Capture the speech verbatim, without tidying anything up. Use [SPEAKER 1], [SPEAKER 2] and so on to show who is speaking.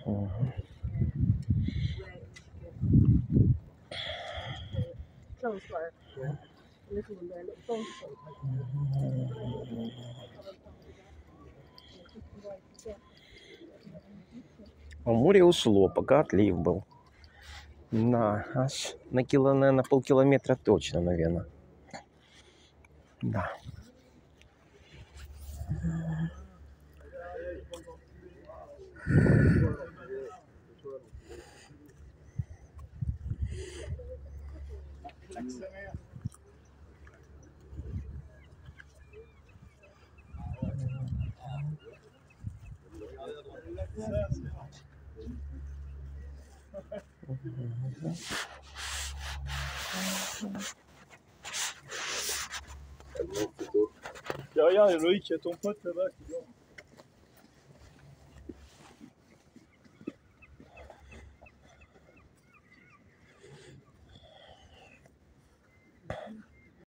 [SPEAKER 1] Угу. А море ушло, пока отлив был. На, аж на кило, наверное, полкилометра точно, наверное. Да.
[SPEAKER 2] Derrière, il y a Loïc, il y a ton pote là-bas qui dort.